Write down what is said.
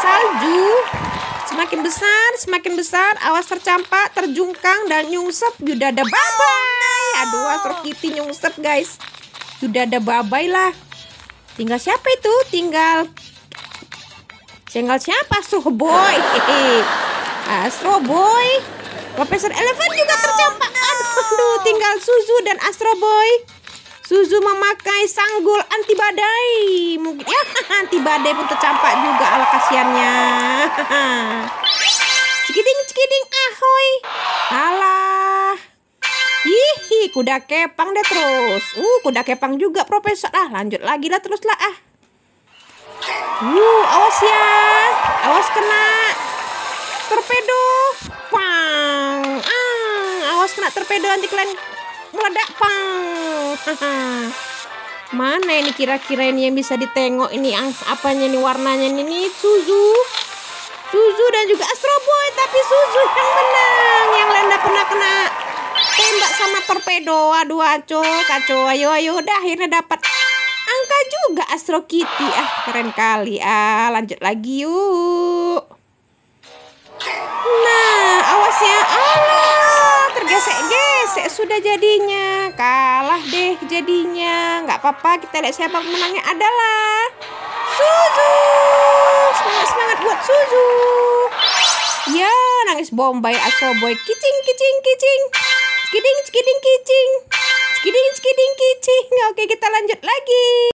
salju. Semakin besar, awas tercampak, terjungkang, dan nyungsep. Udah ada babai. Aduh, Astro Kitty nyungsep, guys. Udah ada babai lah. Tinggal siapa itu? Tinggal siapa? Astro Boy. Astro Boy. Profesor Eleven juga tercampak. Aduh, tinggal Suzu dan Astro Boy. Suzu memakai sanggul anti badai. Mungkin ya, anti badai pun tercampak juga, ala kasihannya. Cikiding, ahoy. Alah. Hihi, kuda kepang deh terus. Kuda kepang juga Profesor. Lanjut lagi lah, terus lah. Awas ya. Awas kena torpedo. Pang. Awas kena torpedo, nanti kalian meledak. Pang. Mana ini kira-kira ini yang bisa ditengok ini apanya nih, warnanya ini? Suzu dan juga Astro Boy, tapi Suzu yang menang. Yang lain udah pernah kena tembak sama torpedo. Aduh, kacau. Ayo, udah akhirnya dapat angka juga Astro Kitty. Keren kali. Lanjut lagi yuk. Nah, awas ya. Tergesek-gesek sudah jadinya. Kalah deh jadinya. Nggak apa-apa, kita lihat siapa pemenangnya adalah Suzu. Semangat buat Suzu. Ya, nangis Bombay Astro Boy. Kicing. Skiding kicing. Oke, kita lanjut lagi.